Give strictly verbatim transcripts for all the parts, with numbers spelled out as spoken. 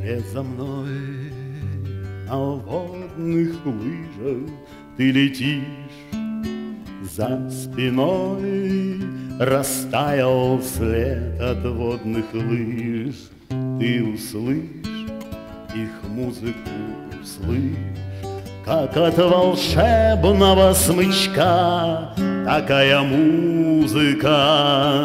Вслед за мной на водных лыжах ты летишь, за спиной растаял след от водных лыж. Ты услышь их музыку, услышь, как от волшебного смычка такая музыка.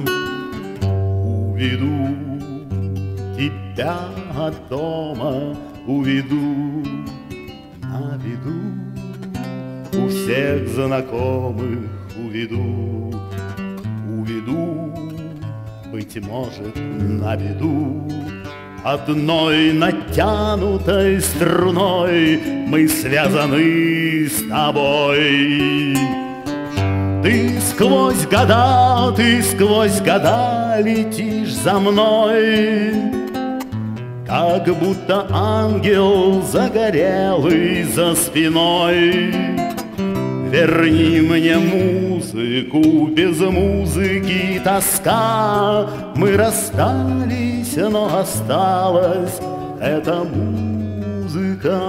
Уведу тебя от дома, уведу, наведу, у всех знакомых уведу, уведу, быть может, наведу. Одной натянутой струной мы связаны с тобой. Ты сквозь года, ты сквозь года летишь за мной, как будто ангел загорелый за спиной. Верни мне музыку, без музыки тоска. Мы расстались, но осталась эта музыка.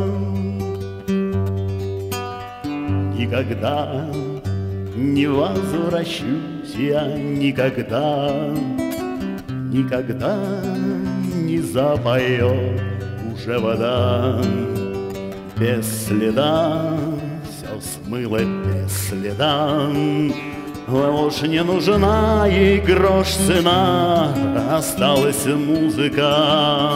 Никогда не возвращусь я, никогда, никогда не запоет уже вода. Без следа все смыло, без следа. Ложь не нужна, ей грош цена, осталась музыка.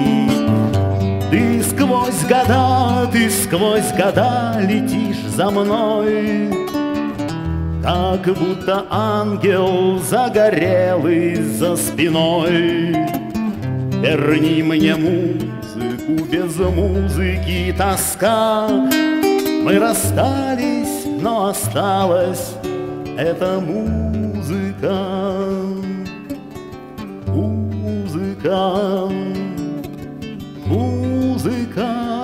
Ты сквозь года, ты сквозь года летишь за мной, как будто ангел загорелый за спиной. Верни мне музыку, без музыки тоска. Мы расстались, но осталась эта музыка. Музыка, музыка.